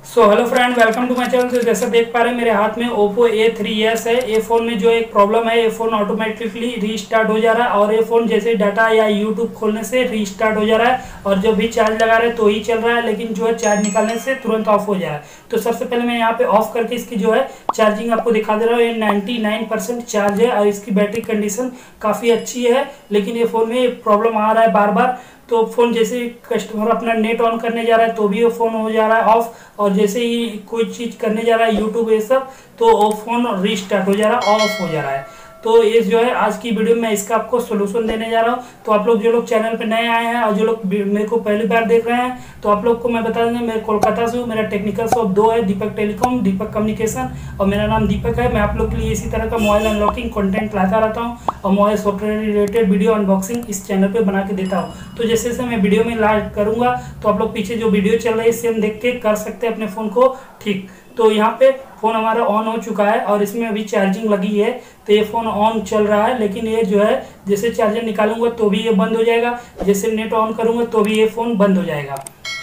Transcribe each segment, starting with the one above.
So hello friend, welcome to my channel. तो जैसा देख पा रहे हैं मेरे हाथ में Oppo A3s है। ये फ़ोन में जो एक प्रॉब्लम है, ये फ़ोन ऑटोमेटिकली रीस्टार्ट हो जा रहा है और ये फ़ोन जैसे डाटा या यूट्यूब खोलने से रीस्टार्ट हो जा रहा है और जब भी चार्ज लगा रहे हैं तो ही चल रहा है, लेकिन जो है चार्ज निकालने से तुरंत ऑफ हो जा रहा है। तो सबसे पहले मैं यहाँ पे ऑफ करके इसकी जो है चार्जिंग आपको दिखा दे रहा हूँ। ये 99% चार्ज है और इसकी बैटरी कंडीशन काफ़ी अच्छी है, लेकिन ये फ़ोन में प्रॉब्लम आ रहा है बार बार। तो फ़ोन जैसे कस्टमर अपना नेट ऑन करने जा रहा है तो भी वो फ़ोन हो जा रहा है ऑफ, और जैसे ही कोई चीज़ करने जा रहा है यूट्यूब ये सब तो वो फ़ोन रीस्टार्ट हो जा रहा है, ऑफ हो जा रहा है। तो ये जो है आज की वीडियो में मैं इसका आपको सोल्यूशन देने जा रहा हूँ। तो आप लोग जो लोग चैनल पे नए आए हैं और जो लोग मेरे को पहली बार देख रहे हैं तो आप लोग को मैं बता दूंगा, मैं कोलकाता से हूँ। मेरा टेक्निकल शॉप 2 है, दीपक टेलीकॉम, दीपक कम्युनिकेशन, और मेरा नाम दीपक है। मैं आप लोग के लिए इसी तरह का मोबाइल अनलॉकिंग कंटेंट लाता रहता हूँ और mobile software related video unboxing इस चैनल पे बना के देता हूँ। तो जैसे जैसे मैं वीडियो में लाइव करूँगा तो आप लोग पीछे जो वीडियो चल रही है सेम देख के कर सकते हैं अपने फ़ोन को ठीक। तो यहाँ पे फ़ोन हमारा ऑन हो चुका है और इसमें अभी चार्जिंग लगी है, तो ये फ़ोन ऑन चल रहा है। लेकिन ये जो है जैसे चार्जर निकालूंगा तो भी ये बंद हो जाएगा, जैसे नेट ऑन करूंगा तो भी ये फ़ोन बंद हो जाएगा।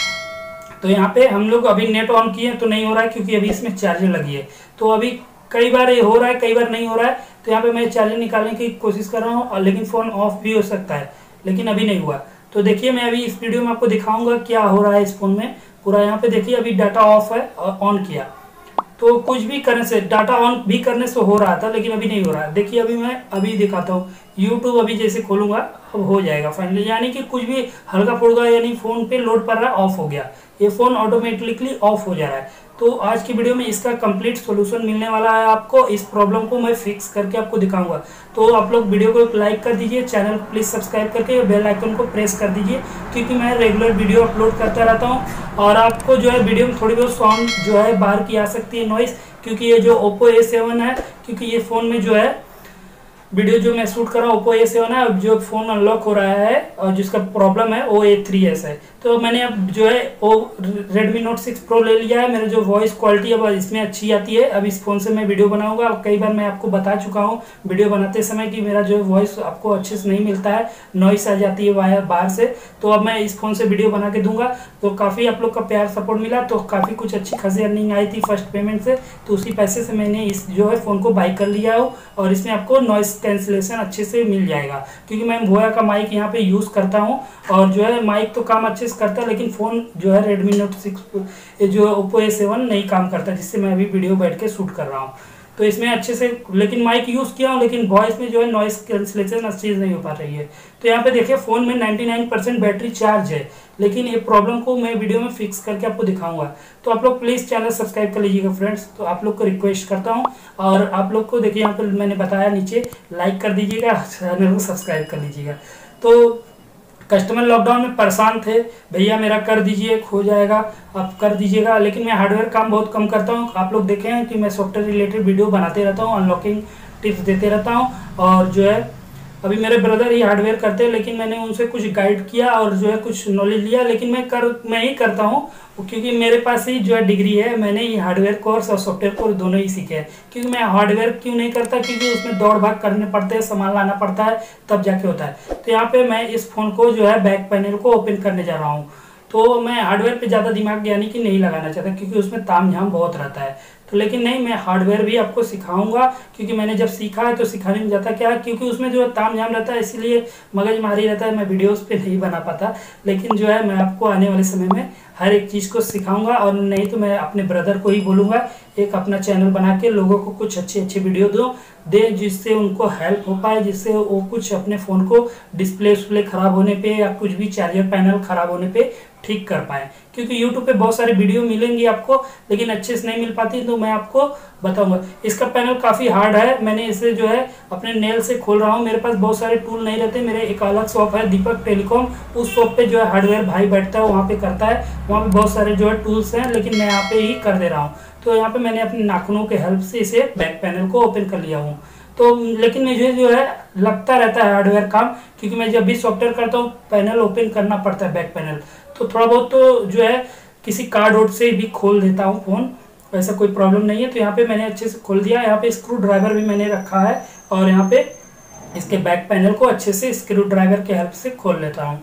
तो यहाँ पे हम लोग अभी नेट ऑन किए तो नहीं हो रहा है क्योंकि अभी इसमें चार्जर लगी है। तो अभी कई बार ये हो रहा है, कई बार नहीं हो रहा है। तो यहाँ पे मैं चार्जर निकालने की कोशिश कर रहा हूँ और लेकिन फ़ोन ऑफ भी हो सकता है, लेकिन अभी नहीं हुआ। तो देखिए मैं अभी इस वीडियो में आपको दिखाऊंगा क्या हो रहा है इस फ़ोन में पूरा। यहाँ पे देखिए अभी डाटा ऑफ है और ऑन किया तो कुछ भी करने से, डाटा ऑन भी करने से हो रहा था लेकिन अभी नहीं हो रहा है। देखिए अभी मैं अभी दिखाता हूँ, यूट्यूब अभी जैसे खोलूंगा अब हो जाएगा फाइनली, यानी कि कुछ भी हल्का फुल्का यानी फ़ोन पे लोड पड़ रहा है, ऑफ हो गया, ये फ़ोन ऑटोमेटिकली ऑफ हो जा रहा है। तो आज की वीडियो में इसका कंप्लीट सॉल्यूशन मिलने वाला है आपको। इस प्रॉब्लम को मैं फिक्स करके आपको दिखाऊंगा। तो आप लोग वीडियो को लाइक कर दीजिए, चैनल को प्लीज़ सब्सक्राइब करके बेल आइकन को प्रेस कर दीजिए, क्योंकि मैं रेगुलर वीडियो अपलोड करता रहता हूँ। और आपको जो है वीडियो में थोड़ी बहुत साउंड जो है बाहर की आ सकती है, नॉइस, क्योंकि ये जो Oppo A7 है, क्योंकि ये फ़ोन में जो है वीडियो जो मैं शूट कर रहा हूँ Oppo A7 है। अब जो फ़ोन अनलॉक हो रहा है और जिसका प्रॉब्लम है वो A3s है। तो मैंने अब जो है वो Redmi Note 6 Pro ले लिया है। मेरा जो वॉइस क्वालिटी अब इसमें अच्छी आती है। अब इस फ़ोन से मैं वीडियो बनाऊंगा। अब कई बार मैं आपको बता चुका हूँ वीडियो बनाते समय कि मेरा जो वॉइस आपको अच्छे से नहीं मिलता है, नॉइस आ जाती है वायर बाहर से। तो अब मैं इस फ़ोन से वीडियो बना के दूंगा। तो काफ़ी आप लोग का प्यार सपोर्ट मिला, तो काफ़ी कुछ अच्छी खासी अर्निंग आई थी फर्स्ट पेमेंट से। तो उसी पैसे से मैंने इस जो है फ़ोन को बाई कर लिया हो और इसमें आपको नॉइस कैंसिलेशन अच्छे से मिल जाएगा, क्योंकि मैं बोया का माइक यहाँ पे यूज़ करता हूँ और जो है माइक तो काम अच्छे से करता है, लेकिन फ़ोन जो है Redmi Note 6 जो Oppo A7 नहीं काम करता, जिससे मैं अभी वीडियो बैठ के शूट कर रहा हूँ। तो इसमें अच्छे से लेकिन माइक यूज़ किया हूँ, लेकिन वॉइस में जो है नॉइस कैंसिलेशन अच्छी चीज़ नहीं हो पा रही है। तो यहाँ पे देखिए फ़ोन में 99% बैटरी चार्ज है, लेकिन ये प्रॉब्लम को मैं वीडियो में फिक्स करके आपको दिखाऊंगा। तो आप लोग प्लीज़ चैनल सब्सक्राइब कर लीजिएगा फ्रेंड्स। तो आप लोग को रिक्वेस्ट करता हूँ, और आप लोग को देखिए यहाँ पर मैंने बताया नीचे लाइक कर दीजिएगा, चैनल को सब्सक्राइब कर लीजिएगा। तो कस्टमर लॉकडाउन में परेशान थे, भैया मेरा कर दीजिए, खो जाएगा, आप कर दीजिएगा। लेकिन मैं हार्डवेयर काम बहुत कम करता हूँ। आप लोग देखें हैं कि मैं सॉफ्टवेयर रिलेटेड वीडियो बनाते रहता हूँ, अनलॉकिंग टिप्स देते रहता हूँ। और जो है अभी मेरे ब्रदर ही हार्डवेयर करते हैं, लेकिन मैंने उनसे कुछ गाइड किया और जो है कुछ नॉलेज लिया, लेकिन मैं ही करता हूँ क्योंकि मेरे पास ही जो है डिग्री है। मैंने ही हार्डवेयर कोर्स और सॉफ्टवेयर कोर्स दोनों ही सीखे हैं। क्योंकि मैं हार्डवेयर क्यों नहीं करता, क्योंकि उसमें दौड़ भाग करने पड़ते हैं, सामान लाना पड़ता है, तब जाके होता है। तो यहाँ पे मैं इस फ़ोन को जो है बैक पैनल को ओपन करने जा रहा हूँ। तो मैं हार्डवेयर पे ज़्यादा दिमाग यानी कि नहीं लगाना चाहता, क्योंकि उसमें ताम झाम बहुत रहता है। तो लेकिन नहीं, मैं हार्डवेयर भी आपको सिखाऊंगा, क्योंकि मैंने जब सीखा है तो सिखाने में जाता क्या है, क्योंकि उसमें जो है ताम झाम रहता है, इसीलिए मगजमारी रहता है, मैं वीडियोस पे नहीं बना पाता। लेकिन जो है मैं आपको आने वाले समय में हर एक चीज़ को सिखाऊंगा, और नहीं तो मैं अपने ब्रदर को ही बोलूँगा एक अपना चैनल बना के लोगों को कुछ अच्छी अच्छी वीडियो दे, जिससे उनको हेल्प हो पाए, जिससे वो कुछ अपने फ़ोन को डिस्प्ले उस्प्ले ख़राब होने पे या कुछ भी चार्जर पैनल ख़राब होने पे ठीक कर पाए। क्योंकि यूट्यूब पे बहुत सारे वीडियो मिलेंगी आपको, लेकिन अच्छे से नहीं मिल पाती, तो मैं आपको बताऊंगा। इसका पैनल काफ़ी हार्ड है, मैंने इसे जो है अपने नेल से खोल रहा हूँ। मेरे पास बहुत सारे टूल नहीं रहते। मेरे एक अलग शॉप है दीपक टेलीकॉम, उस शॉप पे जो है हार्डवेयर भाई बैठता है, वहाँ पे करता है, वहाँ पे बहुत सारे जो है टूल्स हैं, लेकिन मैं यहाँ पे ही कर दे रहा हूँ। तो यहाँ पे मैंने अपने नाखूनों के हेल्प से इसे बैक पैनल को ओपन कर लिया हूँ। तो लेकिन मुझे जो है लगता रहता है हार्डवेयर काम, क्योंकि मैं जब भी सॉफ्टवेयर करता हूँ पैनल ओपन करना पड़ता है, बैक पैनल। तो थोड़ा बहुत तो जो है किसी कार्ड वोड से भी खोल देता हूँ फ़ोन, ऐसा कोई प्रॉब्लम नहीं है। तो यहाँ पे मैंने अच्छे से खोल दिया। यहाँ पे स्क्रू ड्राइवर भी मैंने रखा है, और यहाँ पे इसके बैक पैनल को अच्छे से स्क्रू ड्राइवर के हेल्प से खोल लेता हूँ।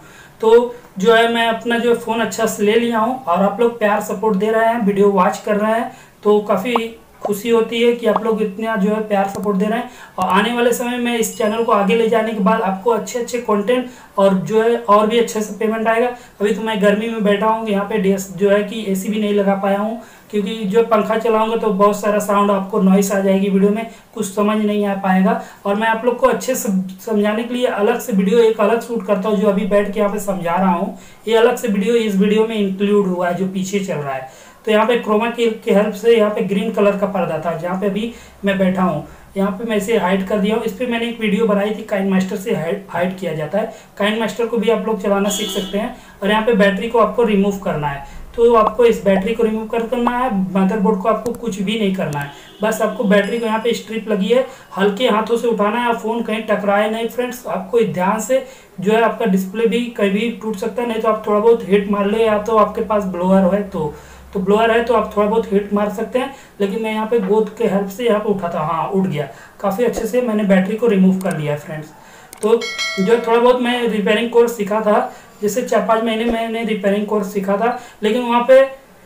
तो जो है मैं अपना जो फ़ोन अच्छा से ले लिया हूँ और आप लोग प्यार सपोर्ट दे रहे हैं, वीडियो वॉच कर रहे हैं, तो काफ़ी खुशी होती है कि आप लोग इतना जो है प्यार सपोर्ट दे रहे हैं। और आने वाले समय में इस चैनल को आगे ले जाने के बाद आपको अच्छे अच्छे कंटेंट और जो है और भी अच्छे से पेमेंट आएगा। अभी तो मैं गर्मी में बैठा हूँ, यहाँ पे जो है कि एसी भी नहीं लगा पाया हूँ, क्योंकि जो पंखा चलाऊंगा तो बहुत सारा साउंड आपको नॉइस आ जाएगी, वीडियो में कुछ समझ नहीं आ पाएगा। और मैं आप लोग को अच्छे से समझाने के लिए अलग से वीडियो एक अलग शूट करता हूँ, जो अभी बैठ के यहाँ पे समझा रहा हूँ। ये अलग से वीडियो इस वीडियो में इंक्लूड हुआ है जो पीछे चल रहा है। तो यहाँ पे क्रोमा की हेल्प से यहाँ पे ग्रीन कलर का पर्दा था जहाँ पे अभी मैं बैठा हूँ, यहाँ पे मैं इसे हाइड कर दिया हूँ। इस पर मैंने एक वीडियो बनाई थी, काइन मास्टर से हाइड किया जाता है। काइन मास्टर को भी आप लोग चलाना सीख सकते हैं। और यहाँ पे बैटरी को आपको रिमूव करना है, तो आपको इस बैटरी को रिमूव करना है। मदरबोर्ड को आपको कुछ भी नहीं करना है, बस आपको बैटरी को यहाँ पे स्ट्रिप लगी है, हल्के हाथों से उठाना है। फ़ोन कहीं टकराए नहीं फ्रेंड्स, आपको ध्यान से जो है आपका डिस्प्ले भी कभी टूट सकता है, नहीं तो आप थोड़ा बहुत हिट मार ले, या तो आपके पास ब्लोअर है तो ब्लोअर है तो आप थोड़ा बहुत हिट मार सकते हैं। लेकिन मैं यहाँ पे गोद के हेल्प से यहाँ पे उठाता, हाँ उठ गया, काफ़ी अच्छे से मैंने बैटरी को रिमूव कर लिया फ्रेंड्स। तो जो थोड़ा बहुत मैं रिपेयरिंग कोर्स सीखा था, जैसे 4-5 महीने मैंने रिपेयरिंग कोर्स सीखा था, लेकिन वहाँ पे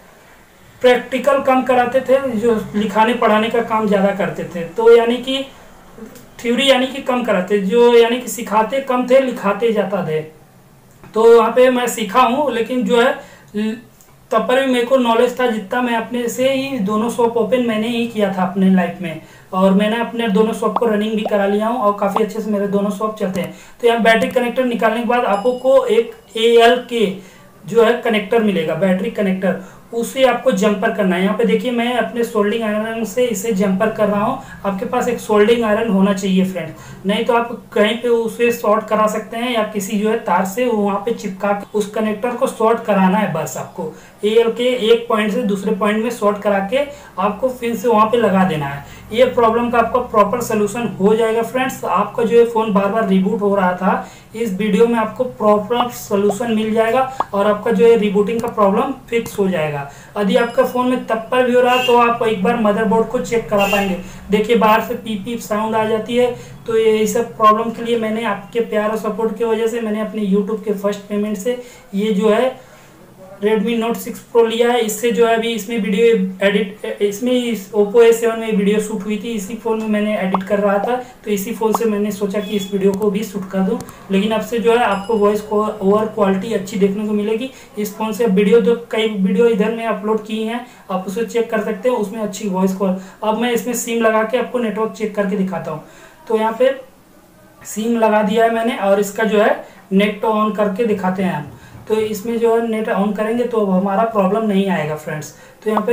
प्रैक्टिकल कम कराते थे, जो लिखाने पढ़ाने का काम ज़्यादा करते थे। तो यानी कि थ्योरी यानी कि कम कराते, जो यानी कि सिखाते कम थे, लिखाते ज़्यादा थे। तो वहाँ पे मैं सीखा हूँ, लेकिन जो है तब पर भी मेरे को नॉलेज था जितना, मैं अपने से ही दोनों शॉप ओपन मैंने ही किया था अपने लाइफ में, और मैंने अपने दोनों शॉप को रनिंग भी करा लिया हूँ और काफ़ी अच्छे से मेरे दोनों शॉप चलते हैं। तो यहाँ बैटरी कनेक्टर निकालने के बाद आपको एक ALK जो है कनेक्टर मिलेगा, बैटरी कनेक्टर, उसे आपको जंपर करना है। यहाँ पे देखिए मैं अपने सोल्डिंग आयरन से इसे जंपर कर रहा हूँ। आपके पास एक सोल्डिंग आयरन होना चाहिए फ्रेंड्स, नहीं तो आप कहीं पे उसे शॉर्ट करा सकते हैं, या किसी जो है तार से वहाँ पे चिपका के उस कनेक्टर को शॉर्ट कराना है। बस आपको ALK एक पॉइंट से दूसरे पॉइंट में शॉर्ट करा के आपको फिर से वहाँ पे लगा देना है। ये प्रॉब्लम का आपका प्रॉपर सोल्यूशन हो जाएगा फ्रेंड्स। आपका जो है फ़ोन बार बार रिबूट हो रहा था, इस वीडियो में आपको प्रॉपर सोल्यूशन मिल जाएगा और आपका जो है रिबूटिंग का प्रॉब्लम फिक्स हो जाएगा। यदि आपका फ़ोन में तब पर भी हो रहा है तो आप एक बार मदरबोर्ड को चेक करा पाएंगे। देखिए बाहर से पीप पीप साउंड आ जाती है, तो ये सब प्रॉब्लम के लिए मैंने आपके प्यार और सपोर्ट की वजह से मैंने अपने यूट्यूब के फर्स्ट पेमेंट से ये जो है Redmi Note 6 Pro लिया है। इससे जो है अभी इसमें वीडियो एडिट, इसमें Oppo A7 में वीडियो शूट हुई थी, इसी फ़ोन में मैंने एडिट कर रहा था, तो इसी फ़ोन से मैंने सोचा कि इस वीडियो को भी शूट कर दूं। लेकिन अब से जो है आपको वॉइस ओवर क्वालिटी अच्छी देखने को मिलेगी इस फ़ोन से। वीडियो जो कई वीडियो इधर में अपलोड की हैं, आप उसे चेक कर सकते हैं, उसमें अच्छी वॉइस क्वालिटी। अब मैं इसमें सिम लगा के आपको नेटवर्क चेक करके दिखाता हूँ। तो यहाँ पे सिम लगा दिया है मैंने, और इसका जो है नेट ऑन करके दिखाते हैं हम। तो इसमें जो है नेट ऑन करेंगे तो हमारा प्रॉब्लम नहीं आएगा फ्रेंड्स। तो यहाँ पे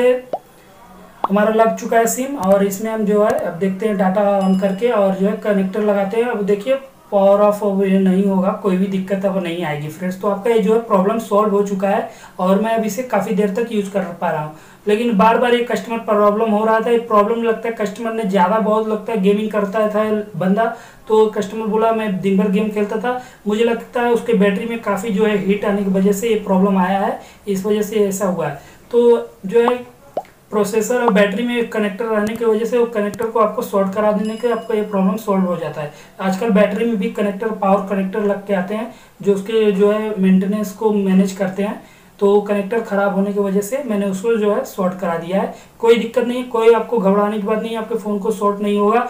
हमारा लग चुका है सिम, और इसमें हम जो है अब देखते हैं डाटा ऑन करके और जो है कनेक्टर लगाते हैं। अब देखिए पावर ऑफ नहीं होगा, कोई भी दिक्कत अब नहीं आएगी फ्रेंड्स। तो आपका ये जो है प्रॉब्लम सॉल्व हो चुका है और मैं अब इसे काफ़ी देर तक यूज़ कर पा रहा हूँ। लेकिन बार बार ये कस्टमर प्रॉब्लम हो रहा था, ये प्रॉब्लम लगता है कस्टमर ने ज़्यादा बहुत लगता है गेमिंग करता था बंदा, तो कस्टमर बोला मैं दिन भर गेम खेलता था, मुझे लगता है उसके बैटरी में काफ़ी जो है हीट आने की वजह से ये प्रॉब्लम आया है, इस वजह से ऐसा हुआ है। तो जो है प्रोसेसर और बैटरी में कनेक्टर रहने की वजह से वो कनेक्टर को आपको शॉर्ट करा देने के आपका ये प्रॉब्लम सॉल्व हो जाता है। आजकल बैटरी में भी कनेक्टर, पावर कनेक्टर लग के आते हैं जो उसके जो है मेंटेनेंस को मैनेज करते हैं। तो कनेक्टर ख़राब होने की वजह से मैंने उसको जो है शॉर्ट करा दिया है। कोई दिक्कत नहीं, कोई आपको घबराने की बात नहीं है, आपके फ़ोन को शॉर्ट नहीं होगा।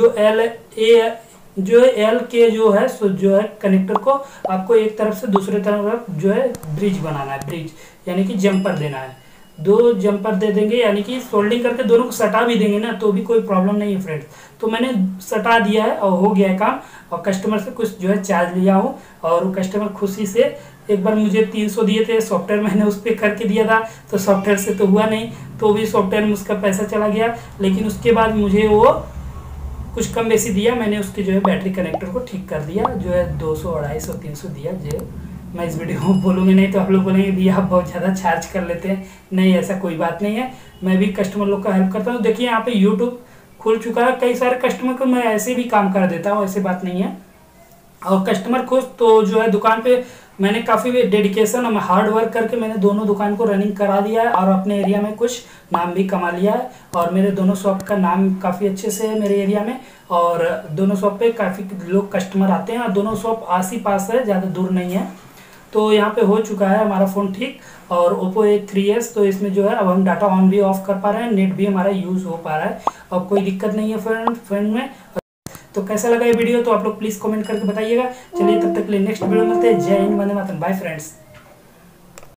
जो LK जो है कनेक्टर को आपको एक तरफ से दूसरे तरफ जो है ब्रिज बनाना है, ब्रिज यानी कि जंपर देना है। 2 जंपर दे देंगे, यानी कि सोल्डिंग करके दोनों को सटा भी देंगे ना तो भी कोई प्रॉब्लम नहीं है फ्रेंड्स। तो मैंने सटा दिया है और हो गया है काम, और कस्टमर से कुछ जो है चार्ज लिया हूँ, और कस्टमर खुशी से एक बार मुझे 300 दिए थे, सॉफ्टवेयर मैंने उस पर करके दिया था, तो सॉफ्टवेयर से तो हुआ नहीं, तो भी सॉफ्टवेयर में उसका पैसा चला गया। लेकिन उसके बाद मुझे वो कुछ कम बेसी दिया, मैंने उसके जो है बैटरी कनेक्टर को ठीक कर दिया, जो है 200, 250, 300 दिया। जो मैं इस वीडियो में बोलूँगी नहीं तो आप लोग बोलेंगे भैया आप बहुत ज़्यादा चार्ज कर लेते हैं। नहीं, ऐसा कोई बात नहीं है, मैं भी कस्टमर लोग का हेल्प करता हूँ। देखिए यहाँ पे यूट्यूब खुल चुका है, कई सारे कस्टमर को मैं ऐसे भी काम कर देता हूँ, ऐसी बात नहीं है। और कस्टमर खुश, तो जो है दुकान पे मैंने काफ़ी डेडिकेशन और हार्ड वर्क करके मैंने दोनों दुकान को रनिंग करा दिया है, और अपने एरिया में कुछ नाम भी कमा लिया है। और मेरे दोनों शॉप का नाम काफ़ी अच्छे से है मेरे एरिया में, और दोनों शॉप पे काफ़ी लोग कस्टमर आते हैं, और दोनों शॉप आस ही पास है, ज़्यादा दूर नहीं है। तो यहाँ पे हो चुका है हमारा फ़ोन ठीक। और Oppo A3s तो इसमें जो है अब हम डाटा ऑन भी ऑफ कर पा रहे हैं, नेट भी हमारा यूज़ हो पा रहा है, अब कोई दिक्कत नहीं है फ्रेंड में। तो कैसा लगा ये वीडियो तो आप लोग प्लीज़ कमेंट करके बताइएगा। चलिए तब तक के लिए नेक्स्ट वीडियो मिलते हैं। जय हिंद, वंदे मातरम, बाय फ्रेंड्स।